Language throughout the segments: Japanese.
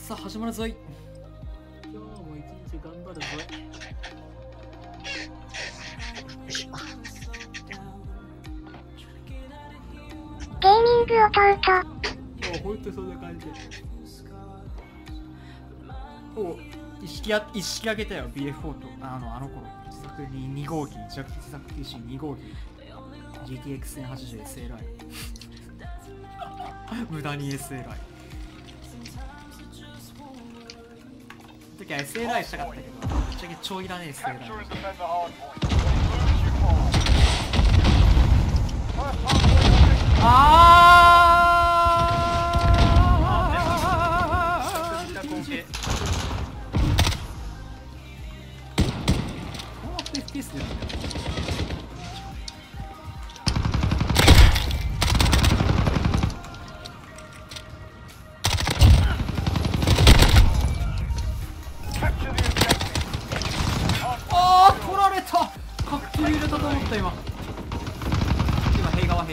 さあ始まるぞい。今日も一日頑張るぞい。 ゲーミング弟。 ほんとそんな感じ。お、意識上げたよ BF4 とあの頃自作に2号機自作 PC2 号機 GTX 1080 SLI 無駄に SLI の時は SLI したかったけどぶっちゃけ超いらねえ SLI。 FPS でなんだよ。取られた。かっこ入れたと思った今塀側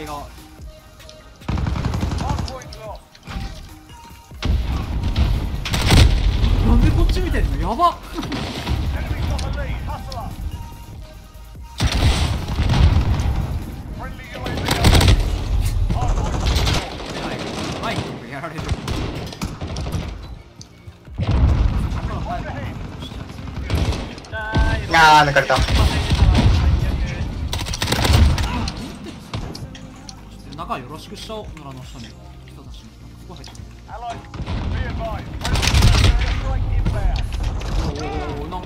なんでこっち見てんのやばっ。やられる。 あー抜かれた。 中よろしくしちゃおう。村の下に人たちにそこ入ってる。おおなんか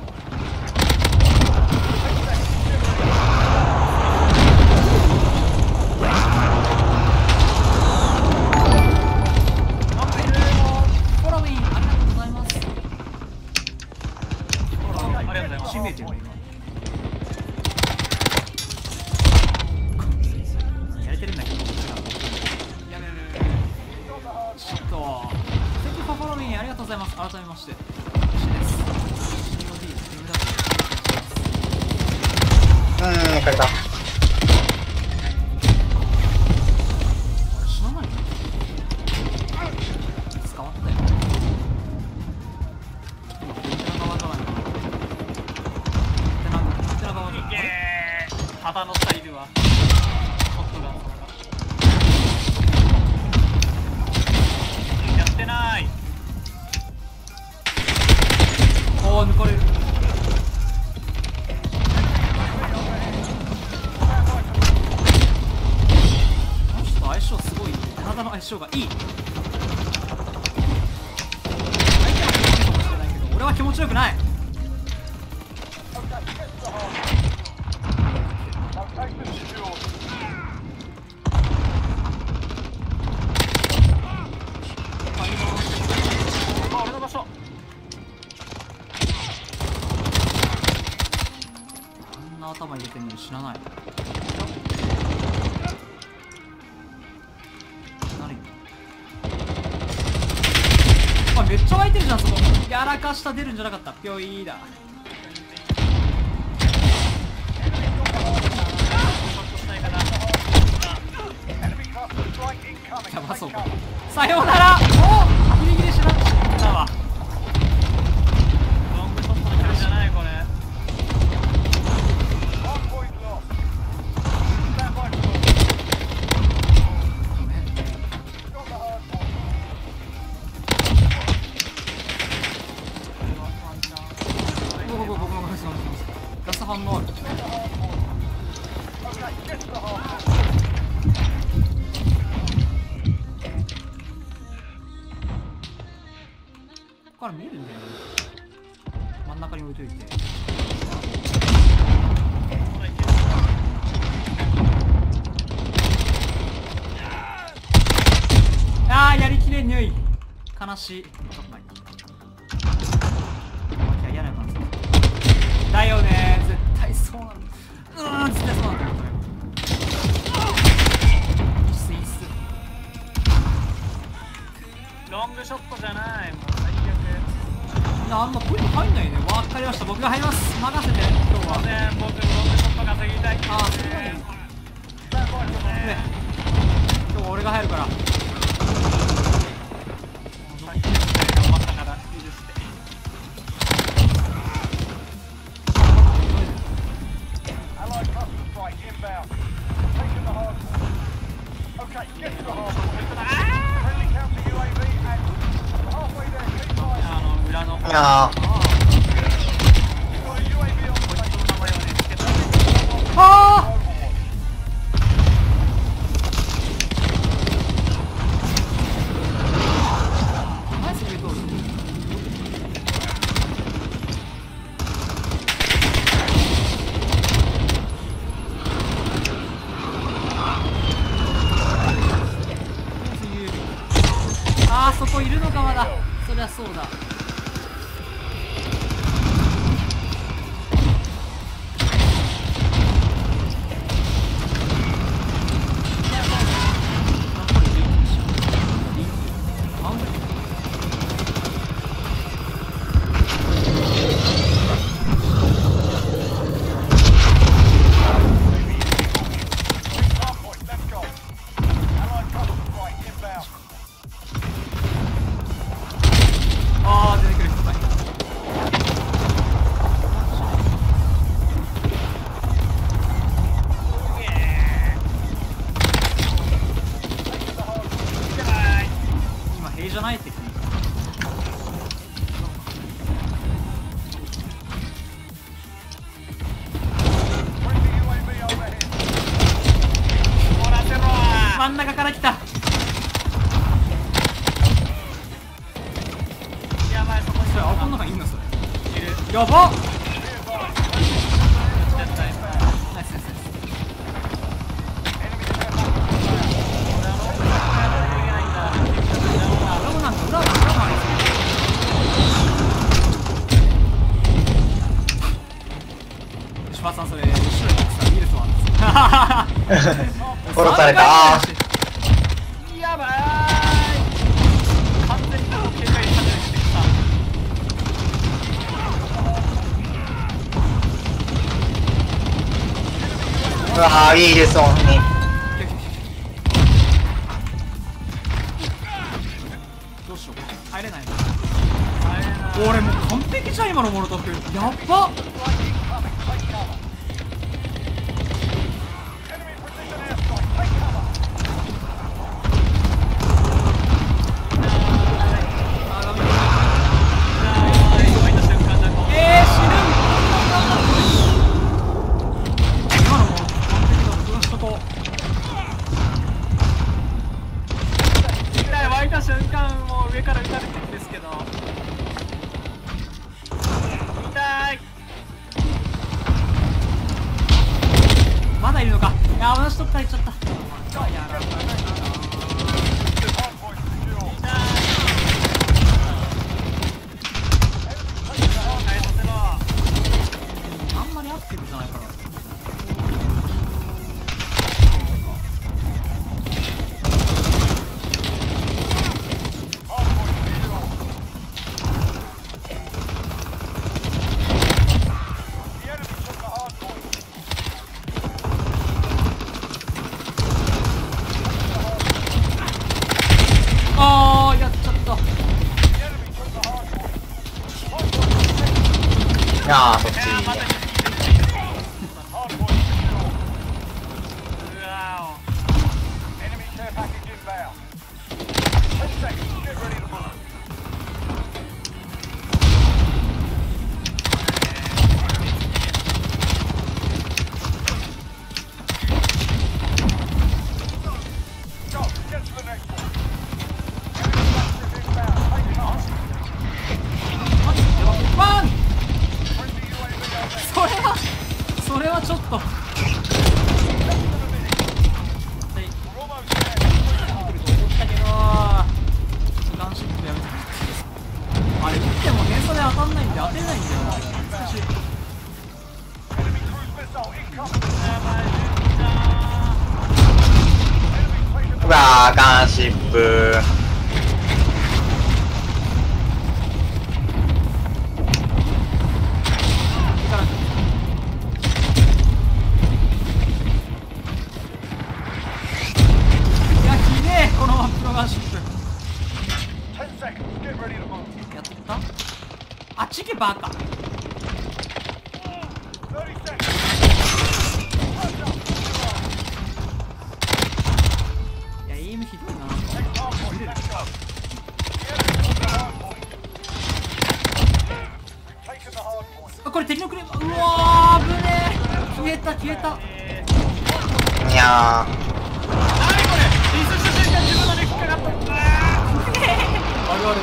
見えてる今やれてるんだけどやめるちょっとセキファフォロミーありがとうございます。改めまして嬉しいです。 COD 抜かれた。 知らないの捕まったよ。幅の差いるわ。ショットガンとかやってない。おお抜かれる。ちょっと相性すごい。体の相性がいい。相手は気持ちいいかもしれないけど俺は気持ちよくない。頭入れてんのに死なない。何あ、めっちゃ湧いてるじゃんそこ。やらかした出るんじゃなかった。ぴょいーだ。やばそうか。さようなら。おおギリギリしなかったわ。ロングショットの距離じゃないこれ。ガス反応ある。ここから見えるんだよね。真ん中に置いといて。あーやりきれんにゅい。悲しい。ちょっとないな。嫌な感じだよね。絶対そうなんだ。絶対そうなんだよこれ。いいっすいいっす。ロングショットじゃない。もう最悪。あんまポイント入んないね。わかりました。僕が入ります。任せて今日は。僕ロングショット稼ぎたい。ああそうだね。今日は俺が入るから。頑張ったから。 ああナイスビートル。あー、そこいるのかまだ。そりゃそうだ。あー、出てくる人かい。今塀じゃないって聞いた。真ん中から来た。やばい、そこに。それ青この中にいんのそれ。いる。やばっ。ナイスナイスナイス。裏もなんか裏もありそう。石破さんそれ後ろにさウイルスもあるんですよ。 殺された。 やばい。完全に警戒されてきた。 うわー、いいです、本当に。 どうしよう。入れないな。俺もう完璧じゃん今のモロトフ。やっば。湧いた瞬間もう上から撃たれてるんですけど痛い。まだいるのか。いや、私とったらいっちゃった。やらないな。あんまりアクティブじゃないから。あー、やっちゃった。 ああ、そっち。 ワン。それはちょっと。あれ撃っても偏差で当たんないんで当てれないんだよな。難しい。 うわー、ガンシップ。 いや、ひでえこのマップのガンシップ。やったあっち行けバカ。いや、エイムひどいな。見れる。 敵のクレーム。うわー危ねえ。消えた消えた。 にゃー。 何これ。リスした瞬間自分ので引っかかった。あるある。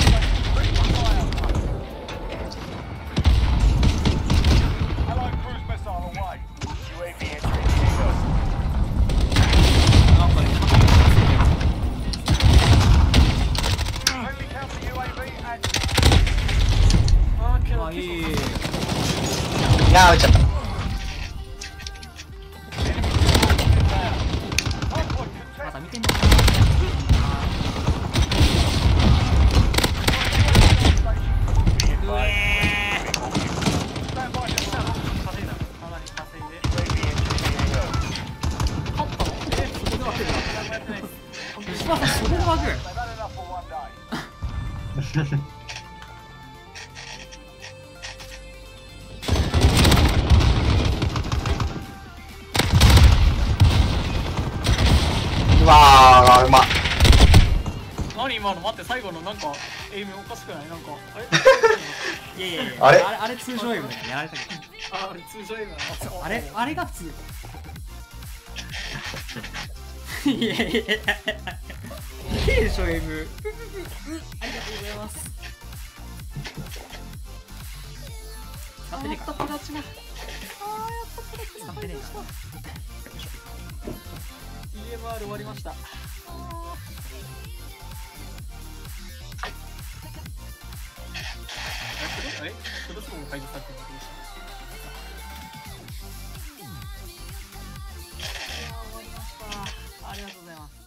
なんかね、あ、いい。 いやー、撃っちゃった。 まだ見てんのかな。うえー。稼いだ。かなり稼いで。勝ったの？そこで枠だ。石破さん、そこで枠。 うわー、うまっ。 何今の待って、最後のなんかエイムおかしくない？なんかあれいやいやいや、 あれあれ通常エイムだよ。やられたけど。あれ通常エイムだ。あれが普通。いやいやいや、いいでしょエイム。ありがとうございます。使ってねえか。使ってねえか。EMR 終わりました。クロスボウも解除されてるのどうした？終わりました。ありがとうございます。